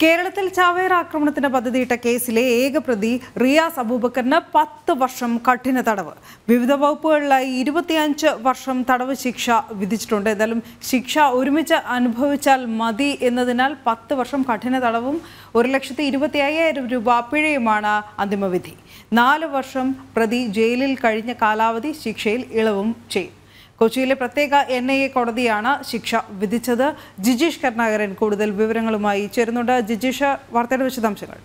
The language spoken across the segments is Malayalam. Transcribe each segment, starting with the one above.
കേരളത്തിൽ ചാവേർ ആക്രമണത്തിന് പദ്ധതിയിട്ട കേസിലെ ഏക പ്രതി റിയാസ് അബൂബക്കറിന് 10 വർഷം കഠിന തടവ്. വിവിധ വകുപ്പുകളിലായി 25 വർഷം തടവ് ശിക്ഷ വിധിച്ചിട്ടുണ്ട്. എന്തായാലും ശിക്ഷ ഒരുമിച്ച് അനുഭവിച്ചാൽ മതി എന്നതിനാൽ 10 വർഷം കഠിന തടവും 1,25,000 രൂപ പിഴയുമാണ് അന്തിമവിധി. 4 വർഷം പ്രതി ജയിലിൽ കഴിഞ്ഞ കാലാവധി ശിക്ഷയിൽ ഇളവും ചെയ്യും. കൊച്ചിയിലെ പ്രത്യേക NIA കോടതിയാണ് ശിക്ഷ വിധിച്ചത്. ജിജീഷ് കരുണാകരൻ കൂടുതൽ വിവരങ്ങളുമായി ചേരുന്നുണ്ട്. ജിജീഷ്, വാർത്തയുടെ വിശദാംശങ്ങൾ.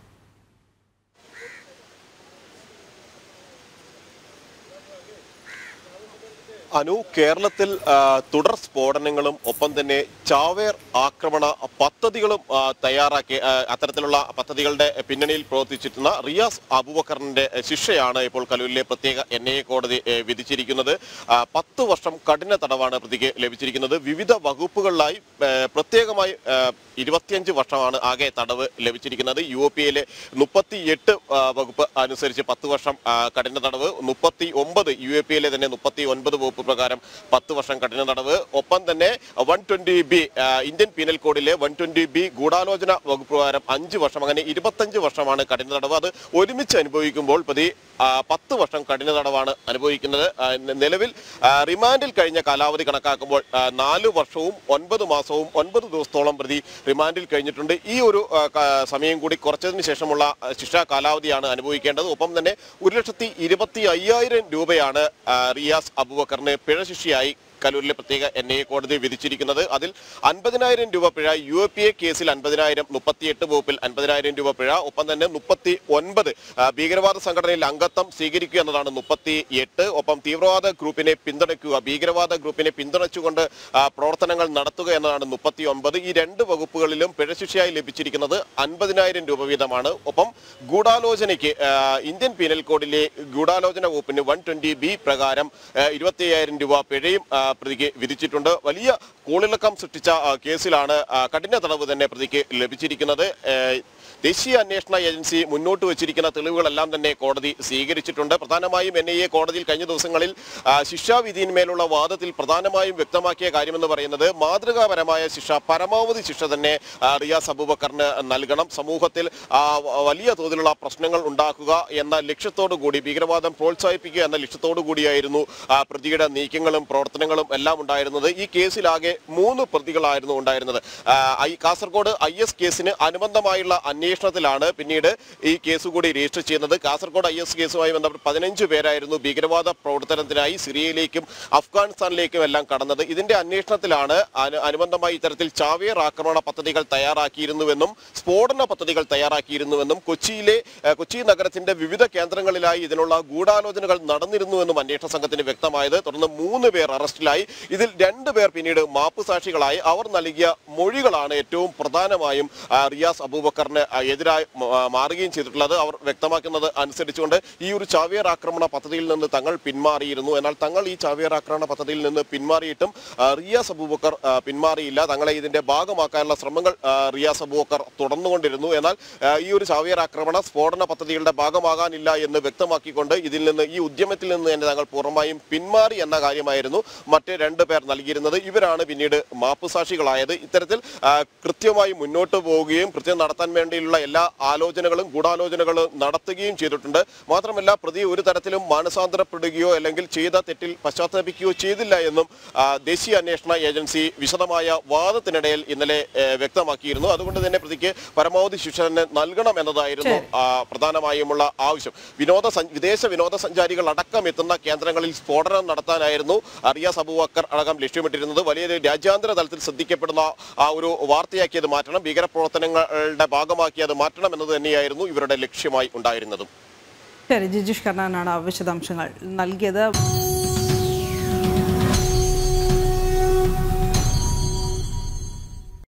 അനു, കേരളത്തിൽ തുടർ സ്ഫോടനങ്ങളും ഒപ്പം തന്നെ ചാവേർ ആക്രമണ പദ്ധതികളും തയ്യാറാക്കി അത്തരത്തിലുള്ള പദ്ധതികളുടെ പിന്നണിയിൽ പ്രവർത്തിച്ചിരുന്ന റിയാസ് അബൂബക്കറിന്റെ ശിക്ഷയാണ് ഇപ്പോൾ കലൂരിലെ പ്രത്യേക NIA കോടതി വിധിച്ചിരിക്കുന്നത്. 10 വർഷം കഠിന തടവാണ് പ്രതിക്ക് ലഭിച്ചിരിക്കുന്നത്. വിവിധ വകുപ്പുകളിലായി പ്രത്യേകമായി 25 വർഷമാണ് ആകെ തടവ് ലഭിച്ചിരിക്കുന്നത്. UAPയിലെ 38 വകുപ്പ് അനുസരിച്ച് 10 വർഷം കഠിന തടവ്, 39 UAPയിലെ തന്നെ 39 വകുപ്പ് പ്രകാരം 10 വർഷം കഠിന തടവ്. ഒപ്പം തന്നെ 120B ഇന്ത്യൻ പീനൽ കോഡിലെ 120B ഗൂഢാലോചന വകുപ്പ് പ്രകാരം 5 വർഷം, അങ്ങനെ 25 വർഷമാണ് കഠിന തടവ്. അത് ഒരുമിച്ച് അനുഭവിക്കുമ്പോൾ പ്രതി 10 വർഷം കഠിന തടവാണ് അനുഭവിക്കുന്നത്. നിലവിൽ റിമാൻഡിൽ കഴിഞ്ഞ കാലാവധി കണക്കാക്കുമ്പോൾ 4 വർഷവും 9 മാസവും 9 ദിവസത്തോളം പ്രതി റിമാൻഡിൽ കഴിഞ്ഞിട്ടുണ്ട്. ഈ ഒരു സമയം കൂടി കുറച്ചതിന് ശേഷമുള്ള ശിക്ഷാ കാലാവധിയാണ് അനുഭവിക്കേണ്ടത്. ഒപ്പം തന്നെ 1,25,000 രൂപയാണ് റിയാസ് അബൂബക്കറിന് പിഴ ശിക്ഷയായി കലൂരിലെ പ്രത്യേക NIA കോടതി വിധിച്ചിരിക്കുന്നത്. അതിൽ 50,000 രൂപ പിഴ, UAPA കേസിൽ 50,000, 38 വകുപ്പിൽ 50,000 രൂപ പിഴ. ഒപ്പം തന്നെ 39 ഭീകരവാദ സംഘടനയിൽ അംഗത്വം സ്വീകരിക്കുക എന്നതാണ് 38. ഒപ്പം തീവ്രവാദ ഗ്രൂപ്പിനെ പിന്തുണയ്ക്കുക, ഭീകരവാദ ഗ്രൂപ്പിനെ പിന്തുണച്ചുകൊണ്ട് പ്രവർത്തനങ്ങൾ നടത്തുക എന്നതാണ് 39. ഈ 2 വകുപ്പുകളിലും പിഴ ശിക്ഷയായി ലഭിച്ചിരിക്കുന്നത് 50,000 രൂപ വീതമാണ്. ഒപ്പം ഗൂഢാലോചനയ്ക്ക് ഇന്ത്യൻ പീനൽ കോഡിലെ ഗൂഢാലോചന വകുപ്പിന് 120B പ്രകാരം 25,000 രൂപ പിഴയും പ്രതിക്ക് വിധിച്ചിട്ടുണ്ട്. വലിയ കോളിളക്കം സൃഷ്ടിച്ച കേസിലാണ് കഠിന തടവ് തന്നെ പ്രതിക്ക് ലഭിച്ചിരിക്കുന്നത്. ദേശീയ അന്വേഷണ ഏജൻസി മുന്നോട്ട് വച്ചിരിക്കുന്ന തെളിവുകളെല്ലാം തന്നെ കോടതി സ്വീകരിച്ചിട്ടുണ്ട്. പ്രധാനമായും NIA കോടതിയിൽ കഴിഞ്ഞ ദിവസങ്ങളിൽ ശിക്ഷാവിധിയിന്മേലുള്ള വാദത്തിൽ പ്രധാനമായും വ്യക്തമാക്കിയ കാര്യമെന്ന് പറയുന്നത് മാതൃകാപരമായ ശിക്ഷ, പരമാവധി ശിക്ഷ തന്നെ റിയാസ് അബൂബക്കറിന് നൽകണം. സമൂഹത്തിൽ വലിയ തോതിലുള്ള പ്രശ്നങ്ങൾ ഉണ്ടാക്കുക എന്ന ലക്ഷ്യത്തോടു കൂടി, ഭീകരവാദം പ്രോത്സാഹിപ്പിക്കുക എന്ന ലക്ഷ്യത്തോടു കൂടിയായിരുന്നു പ്രതിയുടെ നീക്കങ്ങളും പ്രവർത്തനങ്ങളും എല്ലാം ഉണ്ടായിരുന്നത്. ഈ കേസിലാകെ 3 പ്രതികളായിരുന്നു ഉണ്ടായിരുന്നത്. കാസർഗോഡ് IS കേസിന് അനുബന്ധമായുള്ള അന്വേഷണത്തിലാണ് പിന്നീട് ഈ കേസ് കൂടി രജിസ്റ്റർ ചെയ്യുന്നത്. കാസർഗോഡ് IS കേസുമായി ബന്ധപ്പെട്ട് 15 പേരായിരുന്നു ഭീകരവാദ പ്രവർത്തനത്തിനായി സിറിയയിലേക്കും അഫ്ഗാനിസ്ഥാനിലേക്കും എല്ലാം കടന്നത്. ഇതിന്റെ അന്വേഷണത്തിലാണ് അനുബന്ധമായി ഇത്തരത്തിൽ ചാവേർ ആക്രമണ പദ്ധതികൾ തയ്യാറാക്കിയിരുന്നുവെന്നും സ്ഫോടന പദ്ധതികൾ തയ്യാറാക്കിയിരുന്നുവെന്നും കൊച്ചി നഗരത്തിന്റെ വിവിധ കേന്ദ്രങ്ങളിലായി ഇതിനുള്ള ഗൂഢാലോചനകൾ നടന്നിരുന്നുവെന്നും അന്വേഷണ സംഘത്തിന് വ്യക്തമായത്. തുടർന്ന് 3 പേർ അറസ്റ്റിലായി. ഇതിൽ 2 പേർ പിന്നീട് മാപ്പുസാക്ഷികളായി. അവർ നൽകിയ മൊഴികളാണ് ഏറ്റവും പ്രധാനമായും റിയാസ് അബൂബക്കറിന് എതിരായി മാറുകയും ചെയ്തിട്ടുള്ളത്. അവർ വ്യക്തമാക്കുന്നത് അനുസരിച്ചുകൊണ്ട് ഈ ഒരു ചാവേർ ആക്രമണ പദ്ധതിയിൽ നിന്ന് തങ്ങൾ പിന്മാറിയിരുന്നു. എന്നാൽ തങ്ങൾ ഈ ചാവേർ ആക്രമണ പദ്ധതിയിൽ നിന്ന് പിന്മാറിയിട്ടും റിയാസ് അബൂബക്കർ പിന്മാറിയില്ല. തങ്ങളെ ഇതിന്റെ ഭാഗമാക്കാനുള്ള ശ്രമങ്ങൾ റിയാസ് അബൂബക്കർ തുടർന്നുകൊണ്ടിരുന്നു. എന്നാൽ ഈ ഒരു ചാവേർ ആക്രമണ സ്ഫോടന പദ്ധതികളുടെ ഭാഗമാകാനില്ല എന്ന് വ്യക്തമാക്കിക്കൊണ്ട് ഇതിൽ നിന്ന്, ഈ ഉദ്യമത്തിൽ നിന്ന് തന്നെ തങ്ങൾ പൂർണ്ണമായും പിന്മാറി എന്ന കാര്യമായിരുന്നു മറ്റ് 2 പേർ നൽകിയിരുന്നത്. ഇവരാണ് പിന്നീട് മാപ്പുസാക്ഷികളായത്. ഇത്തരത്തിൽ കൃത്യമായി മുന്നോട്ട് പോവുകയും കൃത്യം നടത്താൻ വേണ്ടിയുള്ള എല്ലാ ആലോചനകളും ഗൂഢാലോചനകളും നടത്തുകയും ചെയ്തിട്ടുണ്ട്. മാത്രമല്ല പ്രതി ഒരു തരത്തിലും മാനസാന്തരപ്പെടുകയോ അല്ലെങ്കിൽ ചെയ്ത തെറ്റിൽ പശ്ചാത്തലപ്പിക്കുകയോ ചെയ്തില്ല എന്നും ദേശീയ അന്വേഷണ ഏജൻസി വിശദമായ വാദത്തിനിടയിൽ ഇന്നലെ വ്യക്തമാക്കിയിരുന്നു. അതുകൊണ്ട് തന്നെ പ്രതിക്ക് പരമാവധി ശിക്ഷ തന്നെ നൽകണം എന്നതായിരുന്നു പ്രധാനമായുമുള്ള ആവശ്യം. വിദേശ വിനോദസഞ്ചാരികൾ അടക്കം എത്തുന്ന കേന്ദ്രങ്ങളിൽ സ്ഫോടനം നടത്താനായിരുന്നു റിയാസ് അബൂബക്കർ അടക്കം ലക്ഷ്യമിട്ടിരുന്നത്. വലിയ രാജ്യാന്തര തലത്തിൽ ശ്രദ്ധിക്കപ്പെടുന്ന ഒരു വാർത്തയാക്കിയത് മാറ്റണം, ഭീകരപ്രവർത്തനങ്ങളുടെ ഭാഗമാക്കി അത് മാറ്റണം എന്നത് തന്നെയായിരുന്നു ഇവരുടെ ലക്ഷ്യമായി ഉണ്ടായിരുന്നതും. ശരി, ജിജീഷ് കരുണാകരനാണ് വിശദാംശങ്ങൾ നൽകിയത്.